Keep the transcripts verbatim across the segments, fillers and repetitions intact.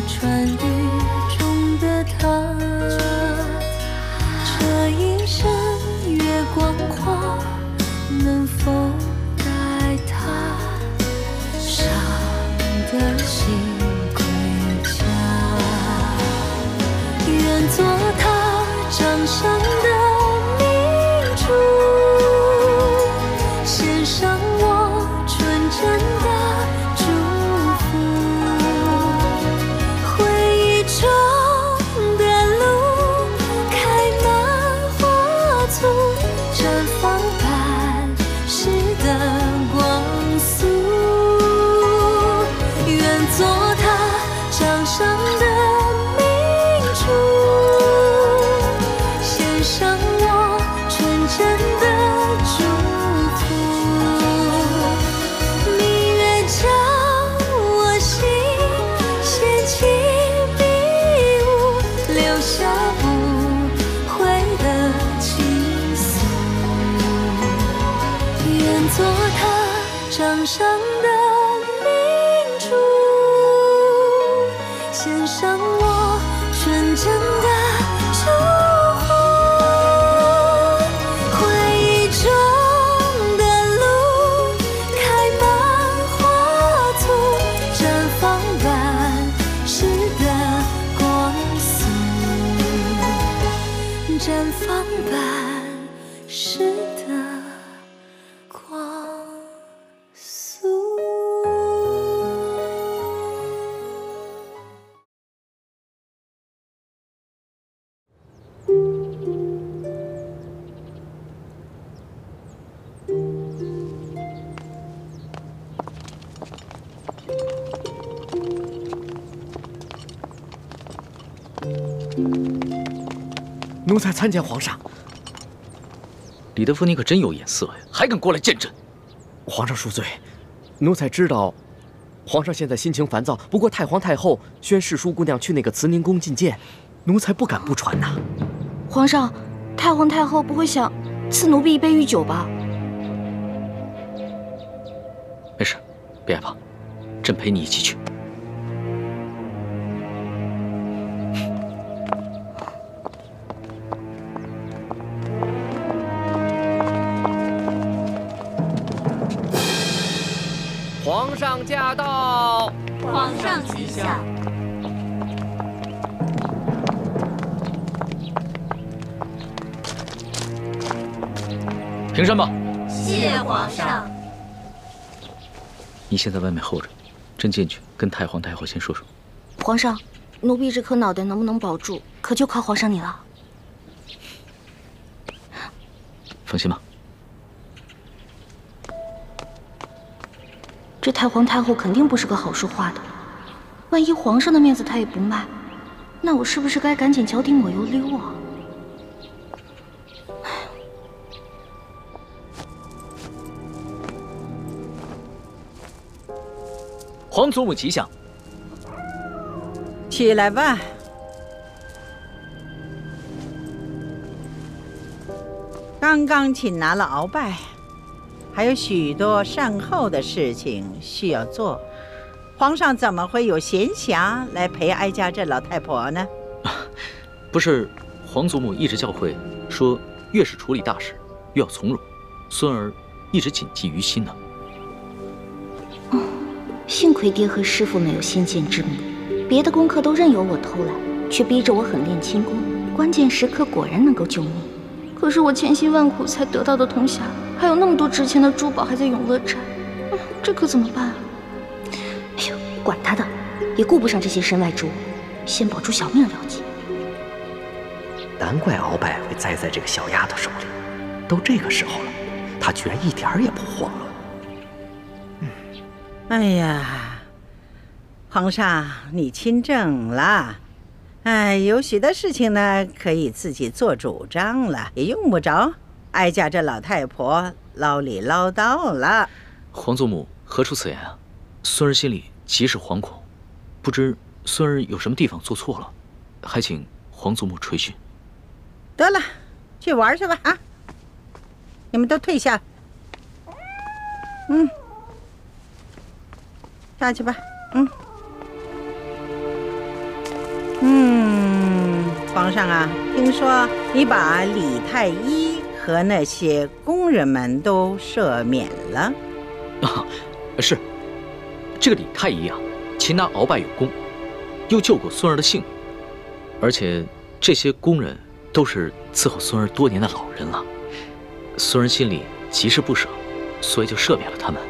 穿雨中的她，这一生月光花能否带她伤的心归家？愿做她掌上的明珠，献上我纯真的祝福。回忆中的路开满花簇，绽放般时的光速。愿做她掌上的明珠，献上我纯真的祝福。明月照我心，掀起迷雾，留下不悔的情愫。愿做她掌上的明珠，献上我纯真的祝福。回忆中的路开满花簇，绽放般时的光速，绽放般时的光速。 奴才参见皇上。 李德福，你可真有眼色呀，还敢过来见朕！ 皇上恕罪，奴才知道，皇上现在心情烦躁。不过太皇太后宣世淑姑娘去那个慈宁宫觐见，奴才不敢不传呐。 皇上，太皇太后不会想赐奴婢一杯御酒吧？ 没事，别害怕，朕陪你一起去。 皇上驾到！ 皇上启下。 平身吧。 谢皇上。 你先在外面候着，朕进去跟太皇太后先说说。 皇上，奴婢这颗脑袋能不能保住，可就靠皇上你了。 放心吧。 这太皇太后肯定不是个好说话的，万一皇上的面子她也不卖，那我是不是该赶紧脚底抹油溜啊？ 皇祖母吉祥。 起来吧。刚刚擒拿了鳌拜，还有许多善后的事情需要做。皇上怎么会有闲暇来陪哀家这老太婆呢？ 不是，皇祖母一直教诲说，越是处理大事，越要从容。孙儿一直谨记于心呢。 嗯，幸亏爹和师傅没有先见之明，别的功课都任由我偷懒，却逼着我狠练轻功，关键时刻果然能够救命。可是我千辛万苦才得到的铜匣，还有那么多值钱的珠宝还在永乐寨，嗯，这可怎么办啊？哎呦，管他的，也顾不上这些身外之物，先保住小命了结。 难怪鳌拜会栽在这个小丫头手里，都这个时候了，她居然一点儿也不慌乱。 嗯，哎呀，皇上你亲政了。哎，有许多事情呢，可以自己做主张了，也用不着哀家这老太婆唠里唠叨了。 皇祖母何出此言啊？孙儿心里极是惶恐，不知孙儿有什么地方做错了，还请皇祖母垂训。 得了，去玩去吧啊！你们都退下。嗯，下去吧。嗯。 嗯，皇上啊，听说你把李太医和那些工人们都赦免了。 啊，是。这个李太医啊，擒拿鳌拜有功，又救过孙儿的性命，而且这些工人都是伺候孙儿多年的老人了。孙儿心里极是不舍，所以就赦免了他们。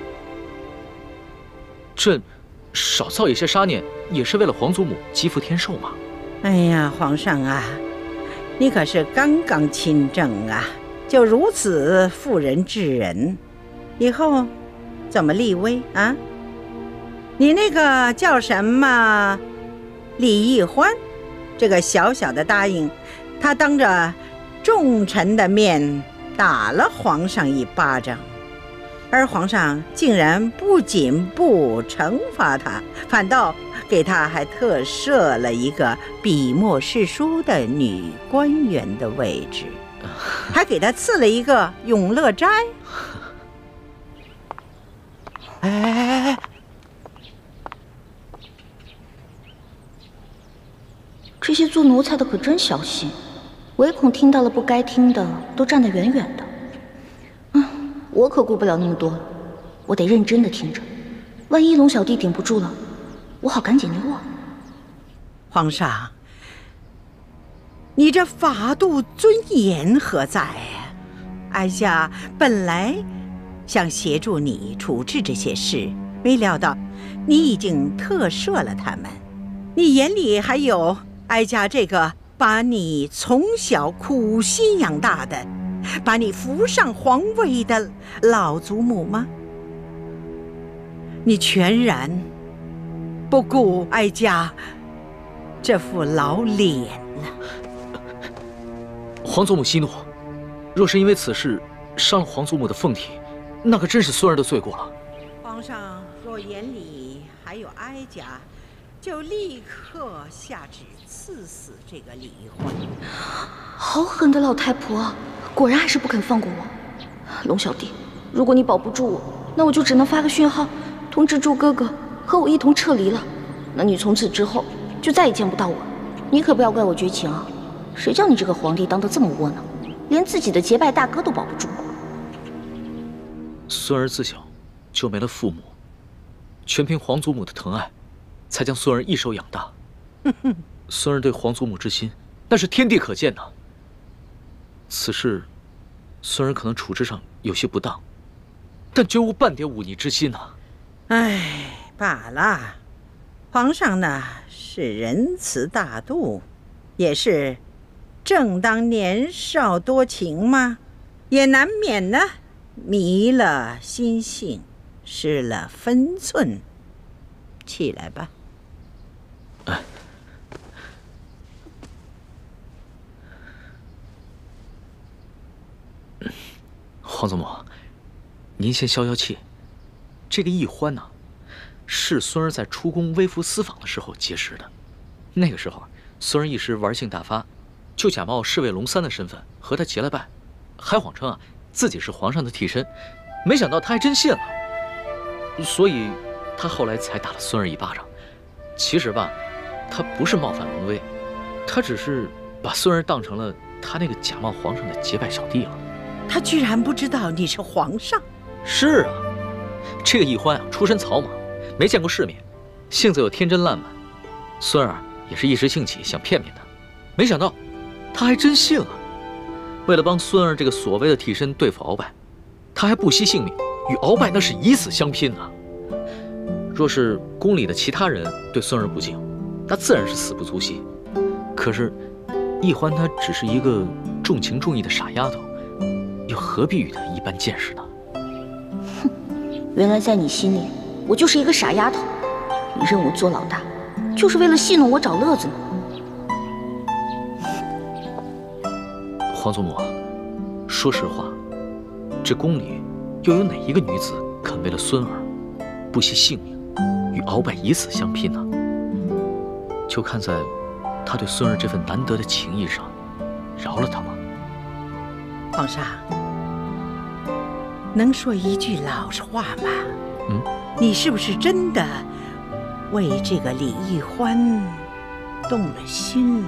这少造一些杀孽，也是为了皇祖母积福天寿嘛。 哎呀，皇上啊，你可是刚刚亲政啊，就如此妇人之仁，以后怎么立威啊？你那个叫什么李义欢，这个小小的答应，他当着众臣的面打了皇上一巴掌，而皇上竟然不仅不惩罚他，反倒给他还特设了一个笔墨诗书的女官员的位置，还给他赐了一个永乐斋。 哎哎哎！ 这些做奴才的可真小心，唯恐听到了不该听的，都站得远远的。嗯，我可顾不了那么多，我得认真的听着，万一龙小弟顶不住了，我好赶紧溜啊！ 皇上，你这法度尊严何在呀？哀家本来想协助你处置这些事，没料到你已经特赦了他们。你眼里还有哀家这个把你从小苦心养大的，把你扶上皇位的老祖母吗？你全然不顾哀家这副老脸了。 皇祖母息怒，若是因为此事伤了皇祖母的凤体，那可真是孙儿的罪过了。 皇上若眼里还有哀家，就立刻下旨赐死这个李义欢。 好狠的老太婆，果然还是不肯放过我。龙小弟，如果你保不住我，那我就只能发个讯号，通知朱哥哥和我一同撤离了。那你从此之后就再也见不到我。你可不要怪我绝情啊！谁叫你这个皇帝当得这么窝囊，连自己的结拜大哥都保不住。 孙儿自小就没了父母，全凭皇祖母的疼爱，才将孙儿一手养大。孙儿对皇祖母之心，那是天地可见的。此事，孙儿可能处置上有些不当，但绝无半点忤逆之心啊。 唉，罢了。皇上呢是仁慈大度，也是正当年少多情嘛，也难免呢迷了心性，失了分寸。起来吧。 哎，皇祖母，您先消消气。这个义欢呢、啊，是孙儿在出宫微服私访的时候结识的。那个时候，孙儿一时玩性大发，就假冒侍卫龙三的身份和他结了拜，还谎称啊自己是皇上的替身。没想到他还真信了，所以他后来才打了孙儿一巴掌。其实吧，他不是冒犯龙威，他只是把孙儿当成了他那个假冒皇上的结拜小弟了。 他居然不知道你是皇上？ 是啊，这个义欢啊，出身草莽，没见过世面，性子又天真烂漫。孙儿也是一时兴起想骗骗他，没想到他还真信了。为了帮孙儿这个所谓的替身对付鳌拜，他还不惜性命，与鳌拜那是以死相拼啊！若是宫里的其他人对孙儿不敬，那自然是死不足惜。可是义欢她只是一个重情重义的傻丫头，又何必与他一般见识呢？ 哼，原来在你心里，我就是一个傻丫头。你认我做老大，就是为了戏弄我找乐子吗？ 皇祖母，说实话，这宫里又有哪一个女子肯为了孙儿不惜性命，与鳌拜以死相拼呢？就看在他对孙儿这份难得的情谊上，饶了他吗？ 皇上，能说一句老实话吗？ 嗯， 你是不是真的为这个李义欢动了心了。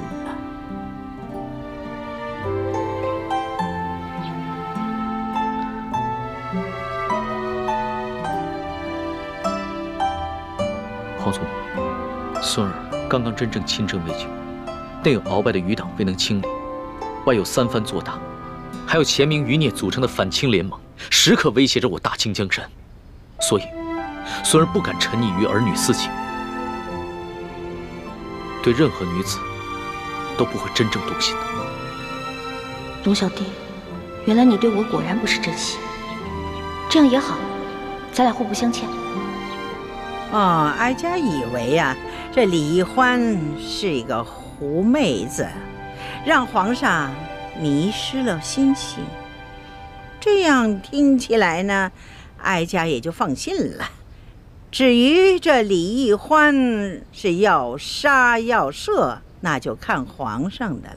皇祖母，孙儿刚刚真正亲征未久，内有鳌拜的余党未能清理，外有三藩做大，还有前明余孽组成的反清联盟，时刻威胁着我大清江山，所以孙儿不敢沉溺于儿女私情，对任何女子都不会真正动心的。 龙小弟，原来你对我果然不是真心，这样也好，咱俩互不相欠。 哦，哀家以为啊，这李易欢是一个狐妹子，让皇上迷失了心性。这样听起来呢，哀家也就放心了。至于这李易欢是要杀要赦，那就看皇上的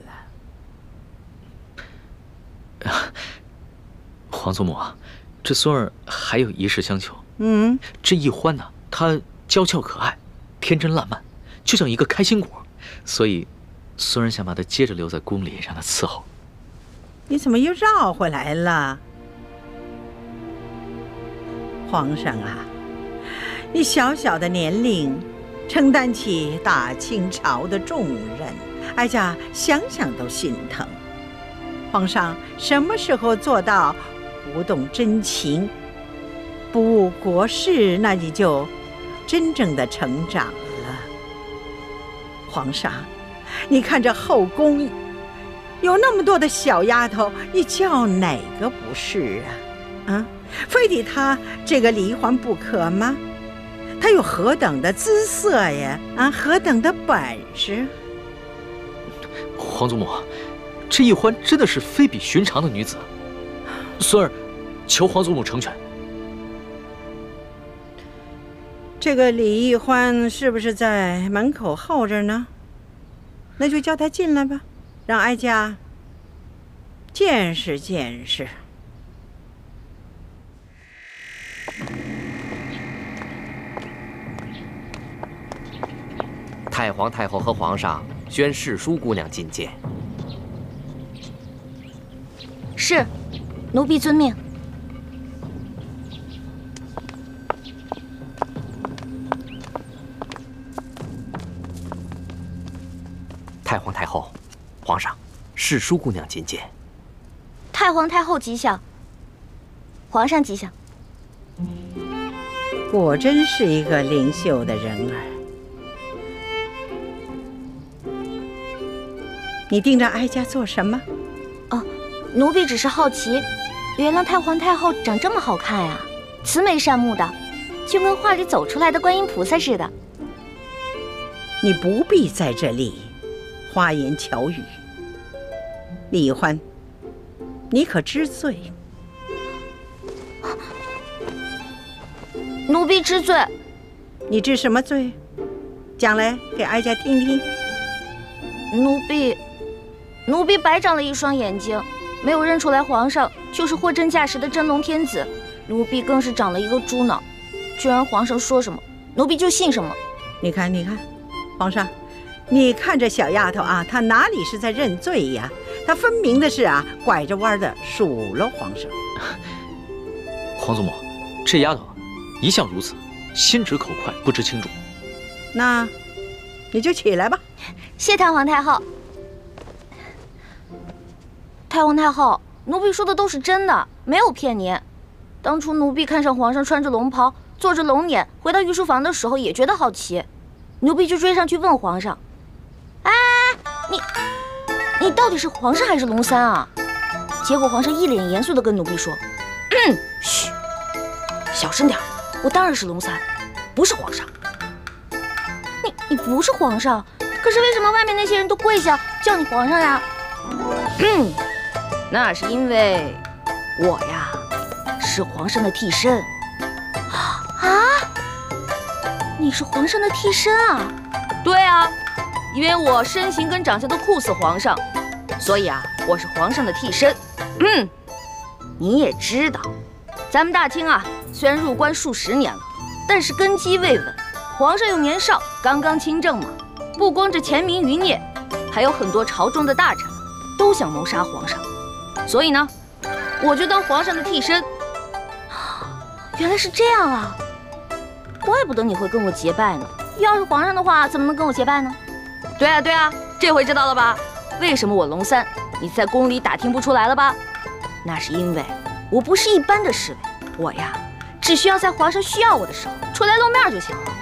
了。 啊，皇祖母啊，这孙儿还有一事相求。 嗯， 这易欢呢、啊，他娇俏可爱，天真烂漫，就像一个开心果，所以孙儿想把他接着留在宫里，让他伺候。 你怎么又绕回来了？皇上啊，你小小的年龄，承担起大清朝的重任，哀家想想都心疼。皇上什么时候做到不动真情，不误国事，那你就真正的成长了。皇上，你看这后宫有那么多的小丫头，你叫哪个不是啊？啊，非得她这个李易欢不可吗？她有何等的姿色呀？啊，何等的本事！ 皇祖母，这易欢真的是非比寻常的女子，孙儿求皇祖母成全。 这个李易欢是不是在门口候着呢？那就叫他进来吧，让哀家见识见识。 太皇太后和皇上宣氏淑姑娘觐见。 是，奴婢遵命。 太皇太后，皇上，氏淑姑娘觐见。 太皇太后吉祥，皇上吉祥。 果真是一个灵秀的人儿。你盯着哀家做什么？ 哦，奴婢只是好奇，原来太皇太后长这么好看呀，慈眉善目的，就跟画里走出来的观音菩萨似的。 你不必在这里花言巧语。李易欢，你可知罪？ 奴婢知罪。 你知什么罪？讲来给哀家听听。 奴婢，奴婢白长了一双眼睛，没有认出来皇上就是货真价实的真龙天子。奴婢更是长了一个猪脑，居然皇上说什么，奴婢就信什么。 你看，你看，皇上，你看这小丫头啊，她哪里是在认罪呀？她分明的是啊，拐着弯的数落皇上。 皇祖母，这丫头一向如此，心直口快，不知轻重。 那你就起来吧。 谢太皇太后。太皇太后，奴婢说的都是真的，没有骗您。当初奴婢看上皇上穿着龙袍，坐着龙辇，回到御书房的时候也觉得好奇，奴婢就追上去问皇上：“哎，你你到底是皇上还是龙三啊？”结果皇上一脸严肃地跟奴婢说：“嗯，嘘，小声点，我当然是龙三，不是皇上。”你你不是皇上，可是为什么外面那些人都跪下叫你皇上呀？嗯，那是因为我呀是皇上的替身。啊？你是皇上的替身啊？对啊，因为我身形跟长相都酷似皇上，所以啊我是皇上的替身。嗯，你也知道，咱们大清啊虽然入关数十年了，但是根基未稳，皇上又年少，刚刚亲政嘛， 不光这钱明云孽，还有很多朝中的大臣都想谋杀皇上，所以呢，我就当皇上的替身。原来是这样啊，怪不得你会跟我结拜呢。要是皇上的话，怎么能跟我结拜呢？对啊对啊，这回知道了吧？为什么我龙三你在宫里打听不出来了吧？那是因为我不是一般的侍卫，我呀，只需要在皇上需要我的时候出来露面就行了。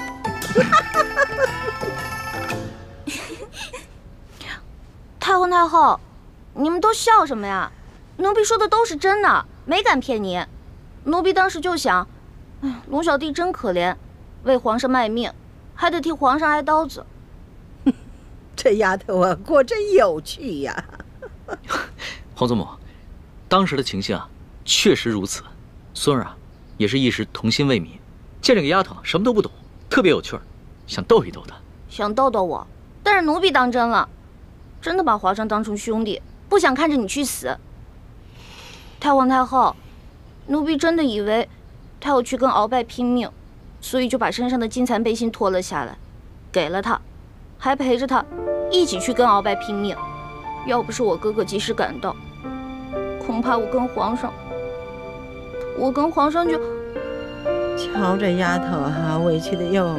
太皇太后，你们都笑什么呀？奴婢说的都是真的，没敢骗你。奴婢当时就想，哎，龙小弟真可怜，为皇上卖命，还得替皇上挨刀子。 这丫头啊，果真有趣呀！ 皇祖母，当时的情形啊，确实如此。孙儿啊，也是一时童心未泯，见这个丫头什么都不懂，特别有趣儿，想逗一逗她。 想逗逗我，但是奴婢当真了，真的把皇上当成兄弟，不想看着你去死。太皇太后，奴婢真的以为他要去跟鳌拜拼命，所以就把身上的金蚕背心脱了下来，给了他，还陪着他一起去跟鳌拜拼命。要不是我哥哥及时赶到，恐怕我跟皇上，我跟皇上就…… 瞧这丫头啊，委屈的哟。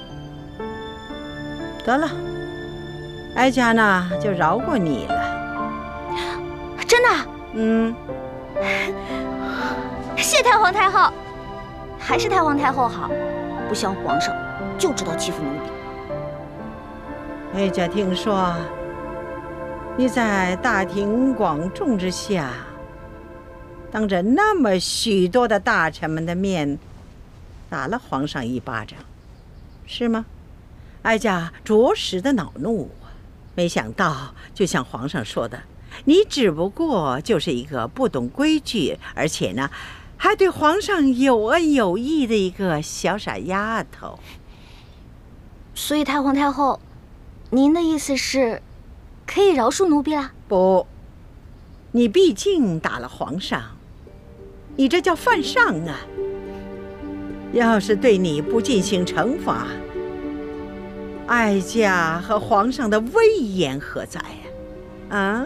得了，哀家呢就饶过你了。 真的？ 嗯。 谢太皇太后，还是太皇太后好，不像皇上就知道欺负奴婢。 哀家听说你在大庭广众之下，当着那么许多的大臣们的面，打了皇上一巴掌，是吗？哀家着实的恼怒啊！没想到，就像皇上说的，你只不过就是一个不懂规矩，而且呢，还对皇上有恩有义的一个小傻丫头。 所以太皇太后，您的意思是，可以饶恕奴婢啦？ 不，你毕竟打了皇上，你这叫犯上啊！要是对你不进行惩罚，哀家和皇上的威严何在呀？啊？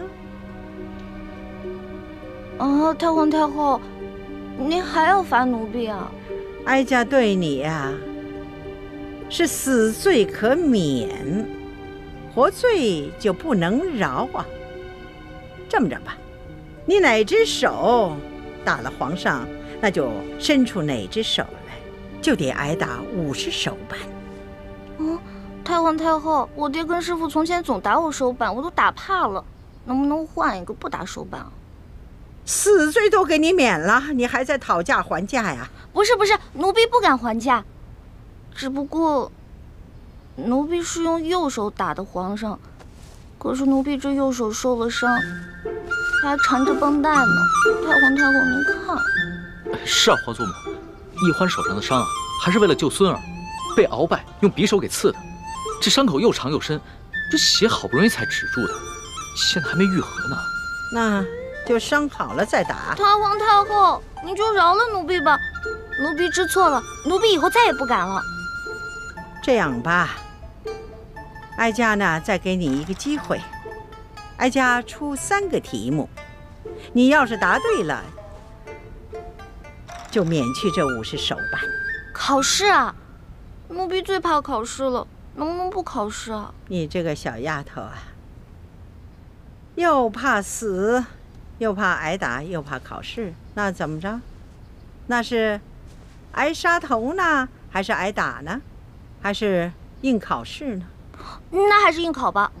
啊，太皇太后，您还要罚奴婢啊？ 哀家对你呀、啊，是死罪可免，活罪就不能饶啊。这么着吧，你哪只手打了皇上，那就伸出哪只手来，就得挨打五十手板。 嗯，太皇太后，我爹跟师傅从前总打我手板，我都打怕了，能不能换一个不打手板啊？ 死罪都给你免了，你还在讨价还价呀？ 不是不是，奴婢不敢还价，只不过奴婢是用右手打的皇上，可是奴婢这右手受了伤，还缠着绷带呢。太皇太后，您看。 是啊，皇祖母，奕欢手上的伤啊，还是为了救孙儿，被鳌拜用匕首给刺的，这伤口又长又深，这血好不容易才止住的，现在还没愈合呢。 那就伤好了再打。 太皇太后，你就饶了奴婢吧，奴婢知错了，奴婢以后再也不敢了。 这样吧，哀家呢再给你一个机会，哀家出三个题目，你要是答对了，就免去这五十手板。 考试啊？奴婢最怕考试了，能不能不考试啊？ 你这个小丫头啊，又怕死，又怕挨打，又怕考试，那怎么着？那是挨杀头呢，还是挨打呢？还是应考试呢？ 那还是应考吧。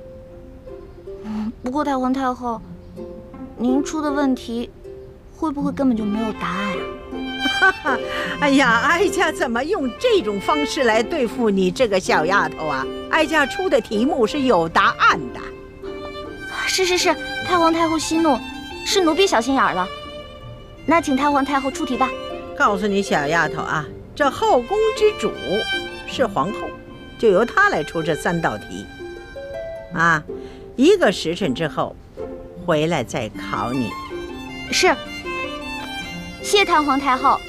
不过太皇太后，您出的问题会不会根本就没有答案啊？ 哎呀，哀家怎么用这种方式来对付你这个小丫头啊？哀家出的题目是有答案的。 是是是，太皇太后息怒，是奴婢小心眼了。那请太皇太后出题吧。 告诉你小丫头啊，这后宫之主是皇后，就由她来出这三道题。啊，一个时辰之后回来再考你。 是，谢太皇太后。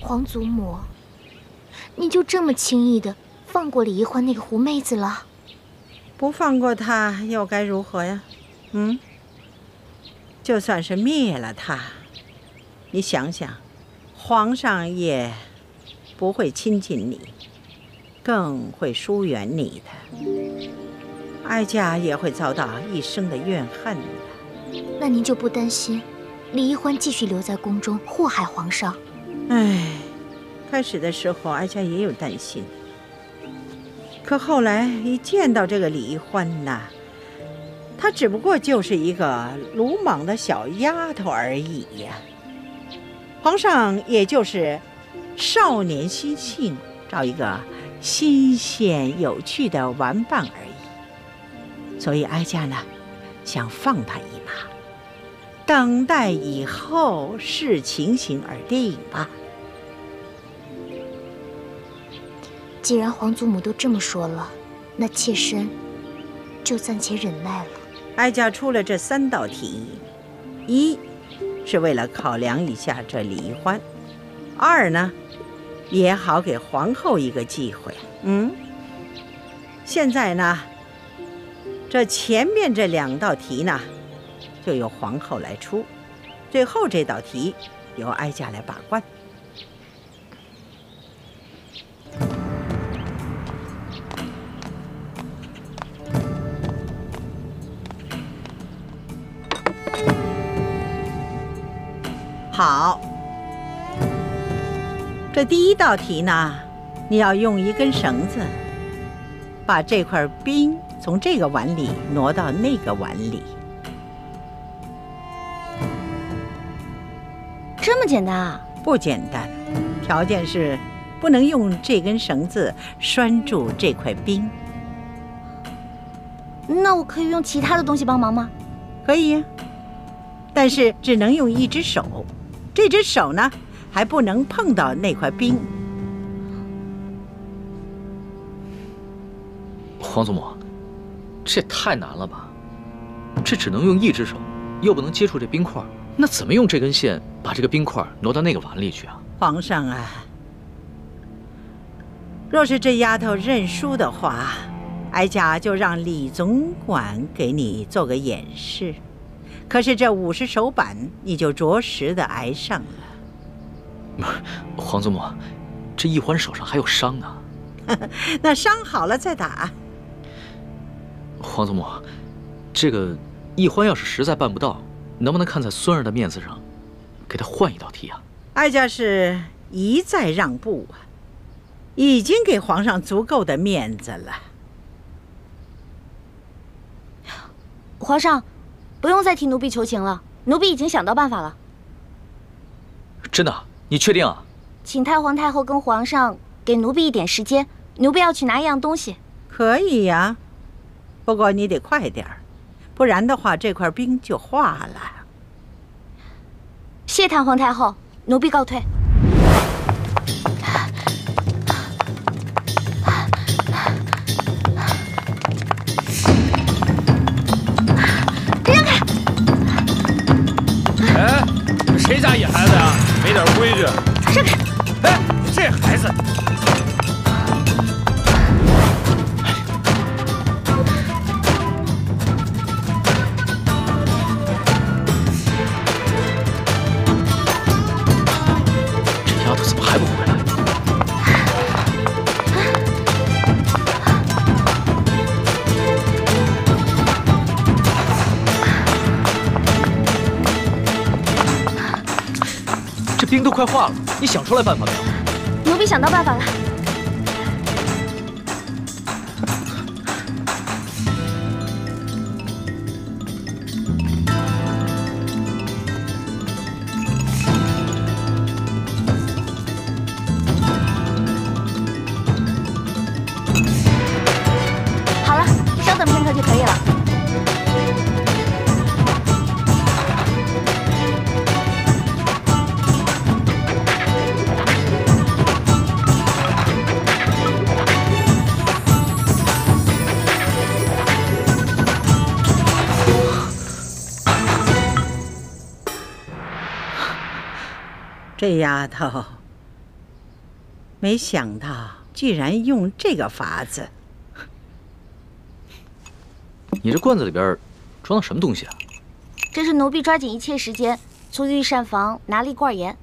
皇祖母，你就这么轻易的放过李易欢那个狐妹子了？ 不放过她又该如何呀？嗯，就算是灭了她，你想想，皇上也不会亲近你，更会疏远你的，哀家也会遭到一生的怨恨的。 那您就不担心李易欢继续留在宫中祸害皇上？ 唉，开始的时候哀家也有担心，可后来一见到这个李易欢呐，她只不过就是一个鲁莽的小丫头而已呀。皇上也就是少年心性，找一个新鲜有趣的玩伴而已。所以哀家呢，想放他一马，等待以后视情形而定吧。 既然皇祖母都这么说了，那妾身就暂且忍耐了。 哀家出了这三道题，一是为了考量一下这李易欢，二呢也好给皇后一个机会。嗯，现在呢，这前面这两道题呢，就由皇后来出，最后这道题由哀家来把关。好，这第一道题呢，你要用一根绳子把这块冰从这个碗里挪到那个碗里。 这么简单啊？ 不简单，条件是不能用这根绳子拴住这块冰。 那我可以用其他的东西帮忙吗？ 可以呀，但是只能用一只手，这只手呢还不能碰到那块冰。 皇祖母，这也太难了吧？这只能用一只手，又不能接触这冰块，那怎么用这根线把这个冰块挪到那个碗里去啊？ 皇上啊，若是这丫头认输的话，哀家就让李总管给你做个演示。可是这五十手板，你就着实的挨上了。 皇祖母，这易欢手上还有伤呢。 那伤好了再打。 皇祖母，这个易欢要是实在办不到，能不能看在孙儿的面子上，给他换一道题啊？ 哀家是一再让步啊，已经给皇上足够的面子了。 皇上，不用再替奴婢求情了，奴婢已经想到办法了。 真的？你确定啊？ 请太皇太后跟皇上给奴婢一点时间，奴婢要去拿一样东西。 可以呀，不过你得快点儿，不然的话这块冰就化了。 谢太皇太后，奴婢告退。 哎，谁家野孩子呀？没点规矩！ 让开！ 哎，这孩子。 这丫头怎么还不回来？这冰都快化了，你想出来办法没有？ 奴婢想到办法了。好了，稍等片刻就可以了。 这丫头没想到居然用这个法子。 你这罐子里边装的什么东西啊？ 这是奴婢抓紧一切时间从御膳房拿了一罐盐。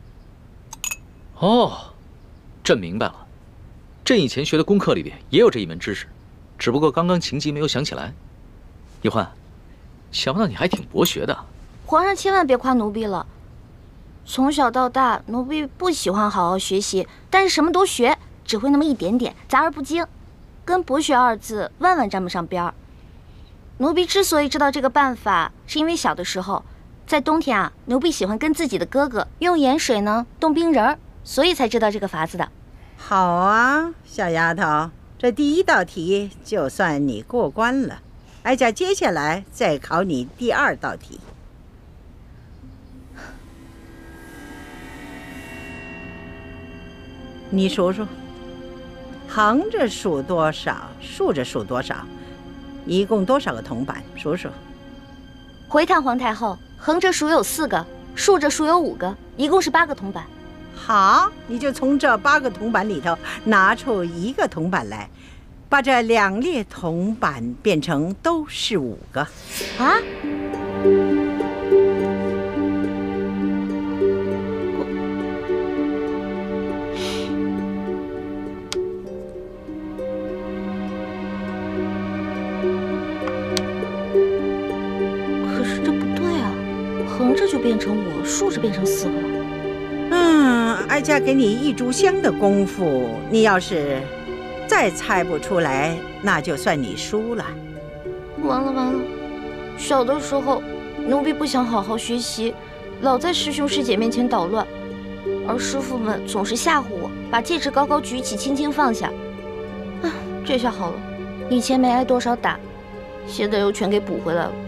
哦，朕明白了。朕以前学的功课里边也有这一门知识，只不过刚刚情急没有想起来。易欢，想不到你还挺博学的。 皇上千万别夸奴婢了。从小到大，奴婢不喜欢好好学习，但是什么都学，只会那么一点点，杂而不精，跟博学二字万万沾不上边儿。奴婢之所以知道这个办法，是因为小的时候，在冬天啊，奴婢喜欢跟自己的哥哥用盐水呢冻冰人儿，所以才知道这个法子的。 好啊，小丫头，这第一道题就算你过关了。哀家接下来再考你第二道题。你数数，横着数多少，竖着数多少，一共多少个铜板？数数。 回探皇太后，横着数有四个，竖着数有五个，一共是八个铜板。 好，你就从这八个铜板里头拿出一个铜板来，把这两列铜板变成都是五个。 啊？可是这不对啊，横着就变成五，竖着变成四个。 嗯，哀家给你一炷香的功夫，你要是再猜不出来，那就算你输了。 完了完了，小的时候，奴婢不想好好学习，老在师兄师姐面前捣乱，而师傅们总是吓唬我，把戒指高高举起，轻轻放下。啊，这下好了，以前没挨多少打，现在又全给补回来了。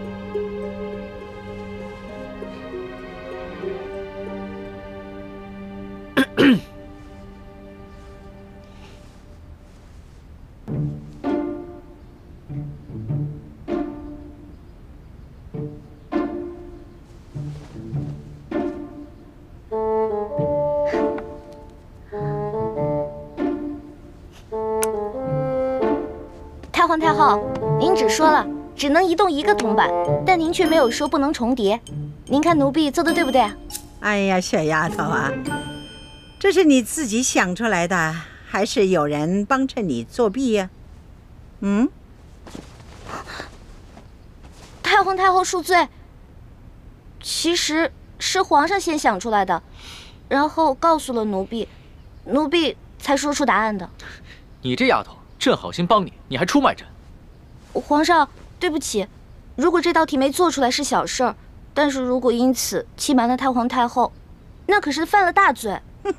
太皇太后，您只说了只能移动一个铜板，但您却没有说不能重叠。您看奴婢做的对不对啊？ 哎呀，小丫头啊，这是你自己想出来的，还是有人帮衬你作弊呀？嗯？ 太皇太后恕罪，其实是皇上先想出来的，然后告诉了奴婢，奴婢才说出答案的。 你这丫头，朕好心帮你，你还出卖朕。 皇上，对不起，如果这道题没做出来是小事儿，但是如果因此欺瞒了太皇太后，那可是犯了大罪。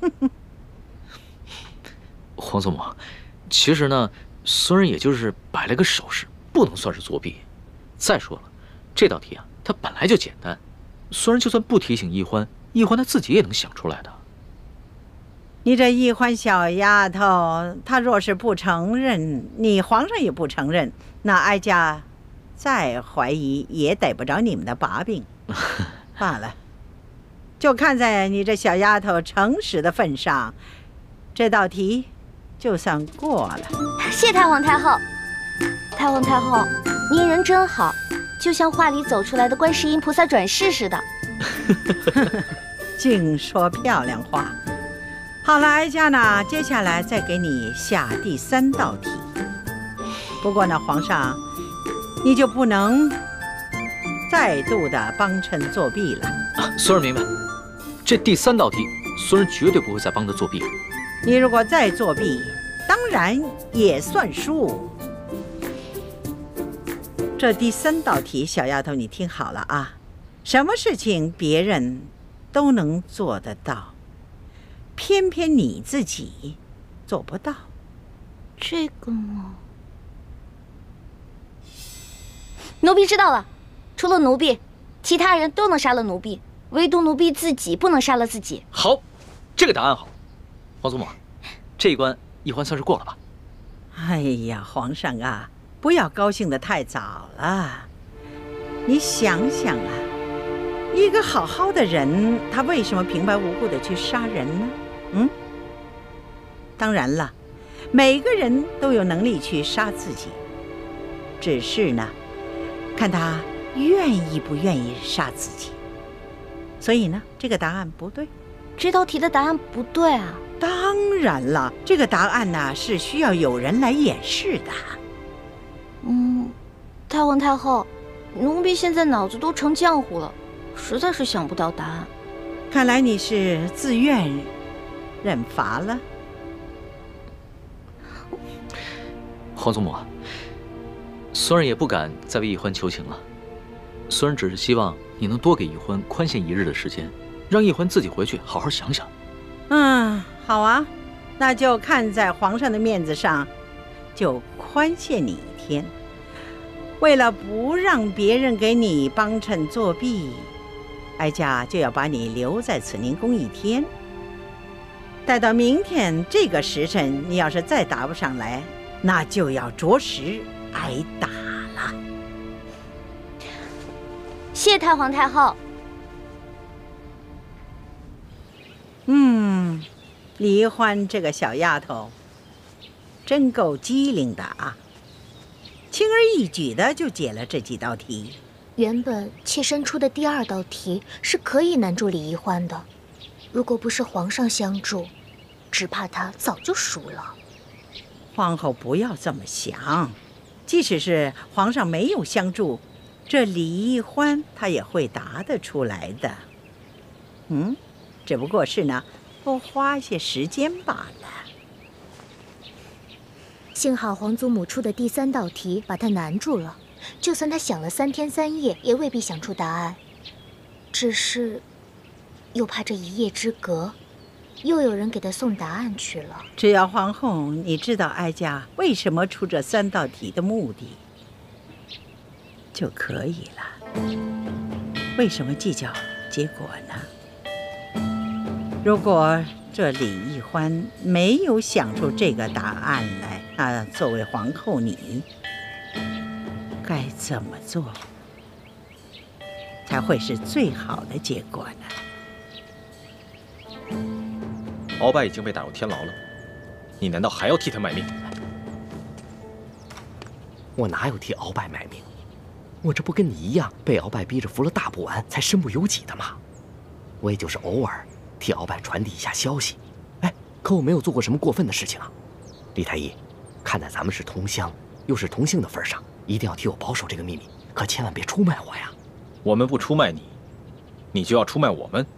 皇祖母，其实呢，孙儿也就是摆了个手势，不能算是作弊。再说了，这道题啊，它本来就简单，孙儿就算不提醒易欢，易欢她自己也能想出来的。 你这易欢小丫头，她若是不承认，你皇上也不承认，那哀家再怀疑也逮不着你们的把柄。罢了，就看在你这小丫头诚实的份上，这道题就算过了。 谢太皇太后，太皇太后，您人真好，就像画里走出来的观世音菩萨转世似的。 净说漂亮话。好了，哀家呢，接下来再给你下第三道题。不过呢，皇上，你就不能再度的帮衬作弊了。 啊，孙儿明白，这第三道题，孙儿绝对不会再帮他作弊了。 你如果再作弊，当然也算输。这第三道题，小丫头，你听好了啊，什么事情别人都能做得到，偏偏你自己做不到。 这个嘛，奴婢知道了，除了奴婢，其他人都能杀了奴婢，唯独奴婢自己不能杀了自己。 好，这个答案好。皇祖母，这一关易欢算是过了吧？ 哎呀，皇上啊，不要高兴得太早了。你想想啊，一个好好的人，他为什么平白无故的去杀人呢？嗯， 当然了，每个人都有能力去杀自己，只是呢，看他愿意不愿意杀自己。所以呢，这个答案不对。 这道题的答案不对啊！ 当然了，这个答案呢是需要有人来演示的。 嗯，太皇太后，奴婢现在脑子都成浆糊了，实在是想不到答案。 看来你是自愿认罚了。 皇祖母，孙儿也不敢再为奕欢求情了。孙儿只是希望你能多给奕欢宽限一日的时间，让奕欢自己回去好好想想。 嗯，好啊，那就看在皇上的面子上，就宽限你一天。为了不让别人给你帮衬作弊，哀家就要把你留在慈宁宫一天。待到明天这个时辰，你要是再答不上来，那就要着实挨打了。 谢太皇太后。 嗯，李欢这个小丫头真够机灵的啊，轻而易举的就解了这几道题。 原本妾身出的第二道题是可以难住李奕欢的，如果不是皇上相助，只怕他早就输了。 皇后不要这么想，即使是皇上没有相助，这李奕欢他也会答得出来的。嗯，只不过是呢，多花些时间罢了。 幸好皇祖母出的第三道题把他难住了，就算他想了三天三夜，也未必想出答案。只是，又怕这一夜之隔，又有人给他送答案去了。 只要皇后你知道哀家为什么出这三道题的目的，就可以了。为什么计较结果呢？如果这李奕欢没有想出这个答案来，那作为皇后你该怎么做才会是最好的结果呢？ 鳌拜已经被打入天牢了，你难道还要替他卖命？ 我哪有替鳌拜卖命？我这不跟你一样被鳌拜逼着服了大补丸才身不由己的吗？我也就是偶尔替鳌拜传递一下消息。哎，可我没有做过什么过分的事情啊。李太医，看在咱们是同乡又是同姓的份上，一定要替我保守这个秘密，可千万别出卖我呀。 我们不出卖你，你就要出卖我们。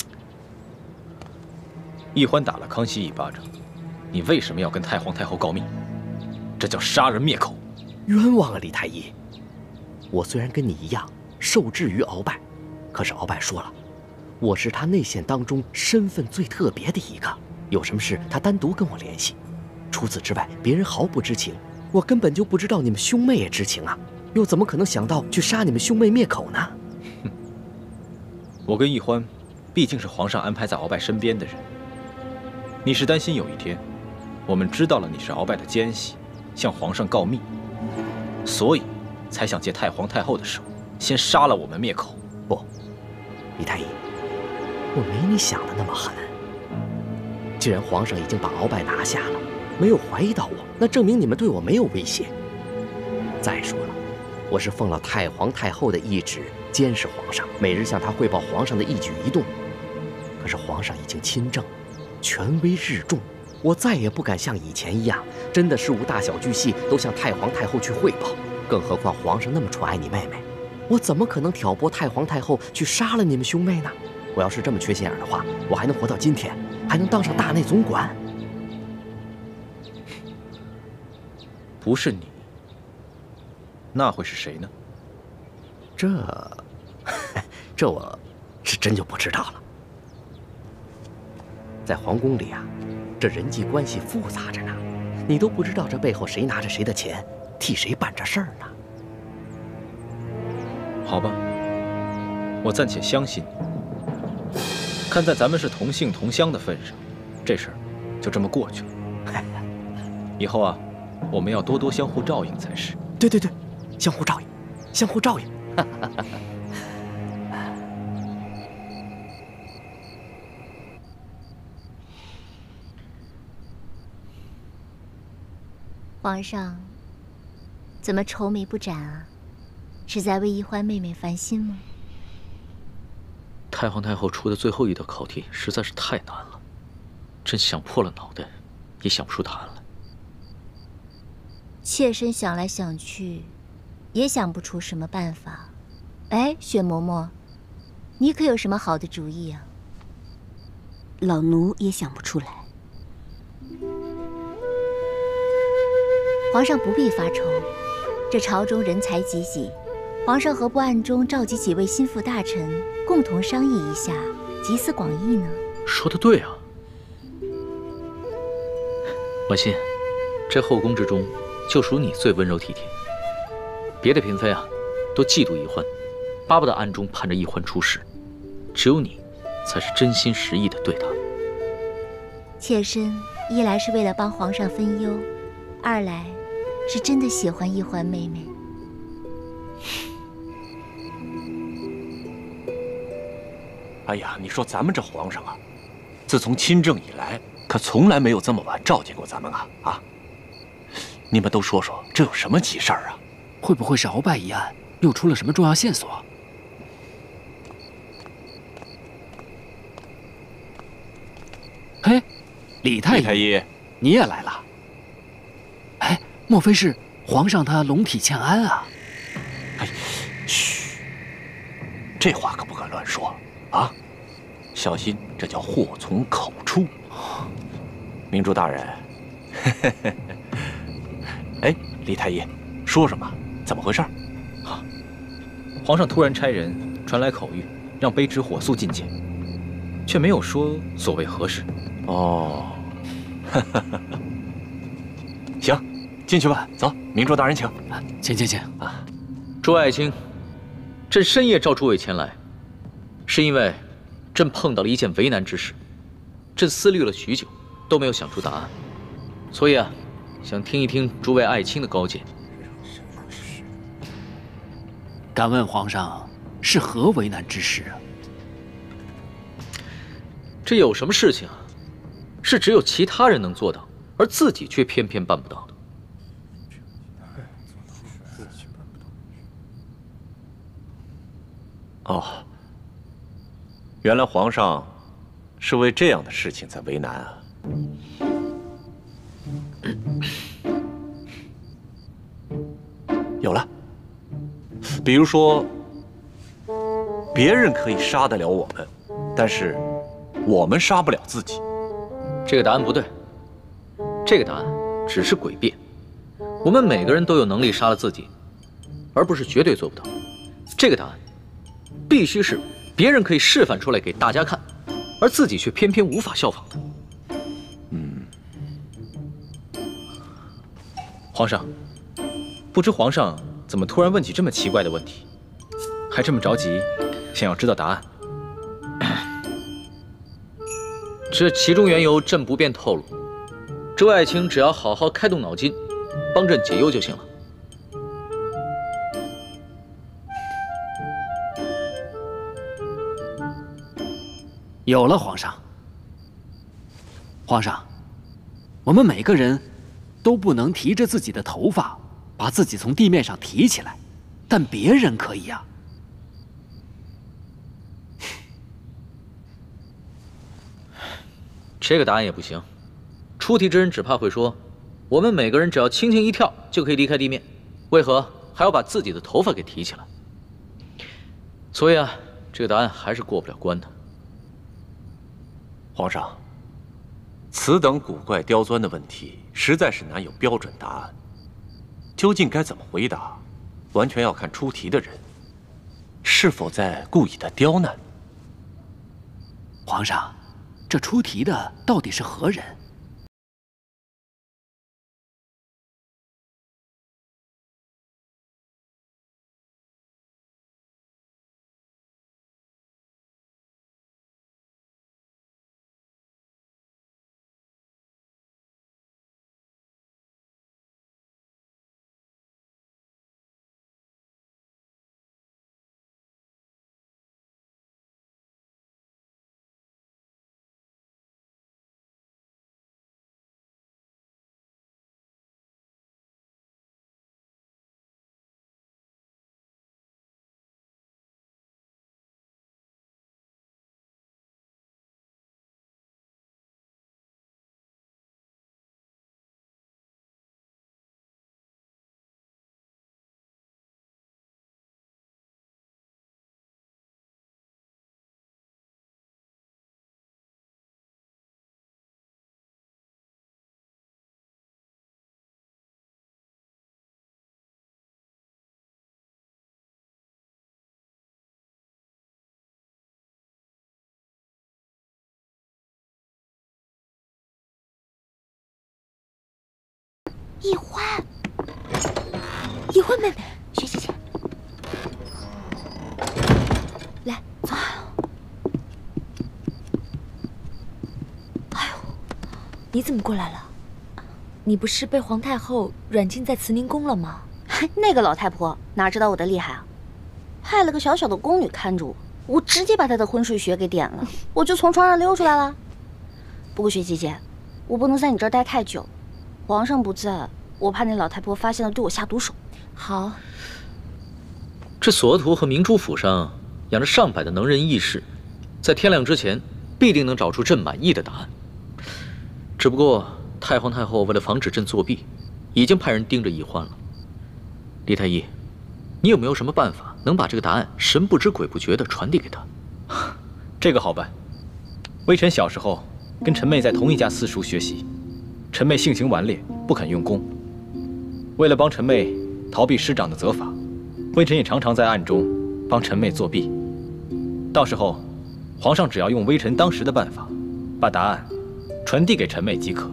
奕欢打了康熙一巴掌，你为什么要跟太皇太后告密？这叫杀人灭口。 冤枉啊，李太医！我虽然跟你一样受制于鳌拜，可是鳌拜说了，我是他内线当中身份最特别的一个，有什么事他单独跟我联系。除此之外，别人毫不知情。我根本就不知道你们兄妹也知情啊，又怎么可能想到去杀你们兄妹灭口呢？ 哼，我跟奕欢毕竟是皇上安排在鳌拜身边的人。你是担心有一天，我们知道了你是鳌拜的奸细，向皇上告密，所以才想借太皇太后的手，先杀了我们灭口。 不，李太医，我没你想的那么狠。既然皇上已经把鳌拜拿下了，没有怀疑到我，那证明你们对我没有威胁。再说了，我是奉了太皇太后的懿旨监视皇上，每日向他汇报皇上的一举一动。可是皇上已经亲政，权威日重，我再也不敢像以前一样，真的事无大小巨细都向太皇太后去汇报。更何况皇上那么宠爱你妹妹，我怎么可能挑拨太皇太后去杀了你们兄妹呢？我要是这么缺心眼的话，我还能活到今天，还能当上大内总管？ 不是你，那会是谁呢？ 这，这我是真就不知道了。在皇宫里啊，这人际关系复杂着呢，你都不知道这背后谁拿着谁的钱，替谁办着事儿呢。 好吧，我暂且相信你。看在咱们是同姓同乡的份上，这事儿就这么过去了。以后啊，我们要多多相互照应才是。 对对对，相互照应，相互照应。 皇上，怎么愁眉不展啊？是在为一欢妹妹烦心吗？ 太皇太后出的最后一道考题实在是太难了，真想破了脑袋也想不出答案来。 妾身想来想去，也想不出什么办法。哎，雪嬷嬷，你可有什么好的主意啊？ 老奴也想不出来。 皇上不必发愁，这朝中人才济济，皇上何不暗中召集几位心腹大臣，共同商议一下，集思广益呢？ 说得对啊，婉心，这后宫之中，就属你最温柔体贴。别的嫔妃啊，都嫉妒一欢，巴不得暗中盼着一欢出事，只有你，才是真心实意的对她。 妾身一来是为了帮皇上分忧，二来是真的喜欢一欢妹妹。 哎呀，你说咱们这皇上啊，自从亲政以来，可从来没有这么晚召见过咱们啊啊！你们都说说，这有什么急事儿啊？ 会不会是鳌拜一案又出了什么重要线索？嘿，李太医， 李太医， 你也来了。哎，莫非是皇上他龙体欠安啊？ 哎，嘘，这话可不敢乱说啊，小心这叫祸从口出。明珠大人，哎，李太医，说说嘛，怎么回事？ 啊，皇上突然差人传来口谕，让卑职火速觐见，却没有说所谓何事。 哦，行，进去吧，走，明珠大人请。 请请请啊，诸位爱卿，朕深夜召诸位前来，是因为朕碰到了一件为难之事，朕思虑了许久，都没有想出答案，所以啊，想听一听诸位爱卿的高见。 敢问皇上是何为难之事啊？ 这有什么事情啊？是只有其他人能做到，而自己却偏偏办不到的。 哦，原来皇上是为这样的事情在为难啊。有了，比如说，别人可以杀得了我们，但是我们杀不了自己。 这个答案不对，这个答案只是诡辩。我们每个人都有能力杀了自己，而不是绝对做不到。这个答案必须是别人可以示范出来给大家看，而自己却偏偏无法效仿的。 嗯， 皇上，不知皇上怎么突然问起这么奇怪的问题，还这么着急，想要知道答案？ 这其中缘由，朕不便透露。诸位爱卿只要好好开动脑筋，帮朕解忧就行了。 有了，皇上。皇上，我们每个人都不能提着自己的头发，把自己从地面上提起来，但别人可以呀。 这个答案也不行。出题之人只怕会说，我们每个人只要轻轻一跳就可以离开地面，为何还要把自己的头发给提起来？所以啊，这个答案还是过不了关的。 皇上，此等古怪刁钻的问题，实在是难有标准答案。究竟该怎么回答，完全要看出题的人是否在故意的刁难。 皇上，这出题的到底是何人？ 易欢， 易欢妹妹， 薛姐姐， 来，走。哎呦，你怎么过来了？你不是被皇太后软禁在慈宁宫了吗？ 那个老太婆哪知道我的厉害啊，派了个小小的宫女看着我，我直接把她的昏睡穴给点了，我就从床上溜出来了。不过薛姐姐，我不能在你这儿待太久，皇上不在，我怕那老太婆发现了对我下毒手。 好， 这索额图和明珠府上养着上百的能人异士，在天亮之前必定能找出朕满意的答案。只不过太皇太后为了防止朕作弊，已经派人盯着易欢了。李太医，你有没有什么办法能把这个答案神不知鬼不觉地传递给他？ 这个好办。微臣小时候跟陈妹在同一家私塾学习，陈妹性情顽劣，不肯用功。为了帮陈妹逃避师长的责罚，微臣也常常在暗中帮陈妹作弊。到时候，皇上只要用微臣当时的办法，把答案传递给陈妹即可。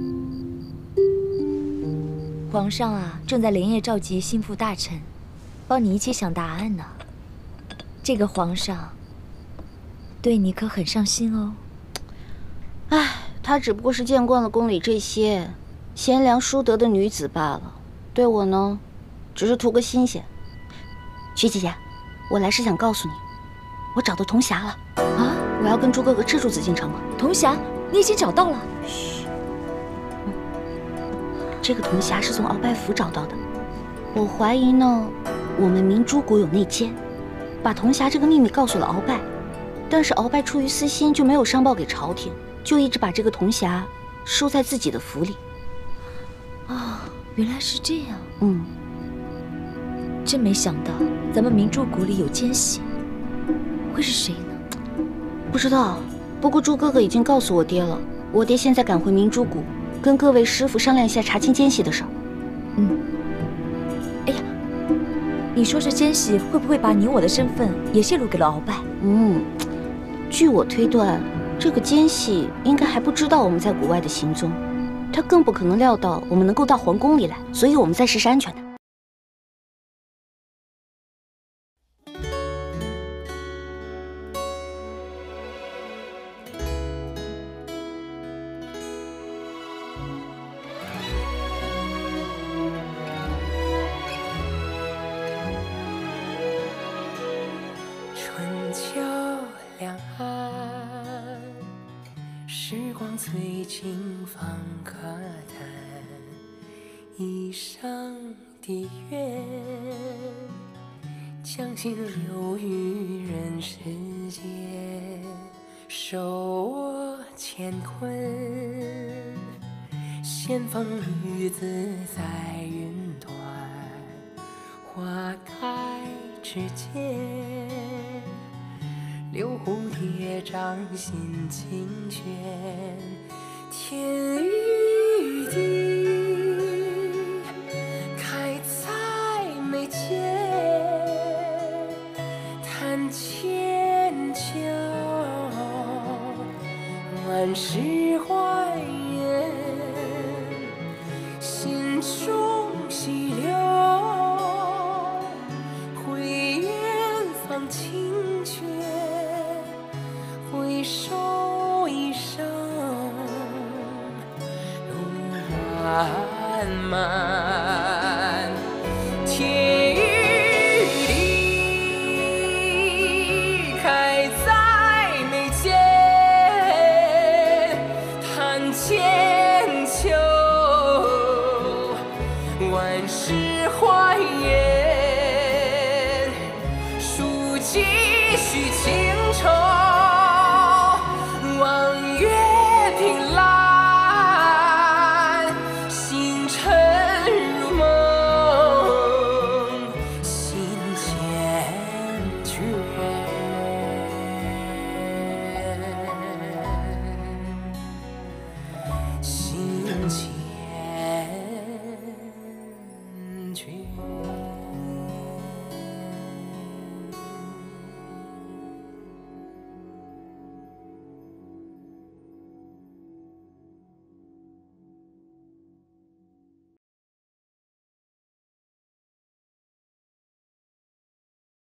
皇上啊，正在连夜召集心腹大臣，帮你一起想答案呢。这个皇上对你可很上心哦。 唉，她只不过是见惯了宫里这些贤良淑德的女子罢了，对我呢，只是图个新鲜。薛姐姐，我来是想告诉你，我找到铜匣了啊！我要跟朱哥哥吃住紫禁城了。 铜匣，你已经找到了？ 嘘。这个铜匣是从鳌拜府找到的，我怀疑呢，我们明珠谷有内奸，把铜匣这个秘密告诉了鳌拜，但是鳌拜出于私心就没有上报给朝廷，就一直把这个铜匣收在自己的府里。 啊，原来是这样。 嗯， 真没想到咱们明珠谷里有奸细，会是谁呢？ 不知道，不过朱哥哥已经告诉我爹了，我爹现在赶回明珠谷。跟各位师傅商量一下查清奸细的事儿。 嗯。哎呀，你说这奸细会不会把你我的身份也泄露给了鳌拜？ 嗯，据我推断，这个奸细应该还不知道我们在谷外的行踪，他更不可能料到我们能够到皇宫里来，所以我们暂时是安全的。 翠青放可叹，一生的愿，将心留于人世间，受我乾坤。闲风雨自在云端，花开之间，留蝴蝶掌心清泉。天与地，开在眉间，弹千秋，万事还原，心中细流，回远方清泉，回首一生。漫漫天与地，开在眉间，弹千秋，万事还原，书几许情愁。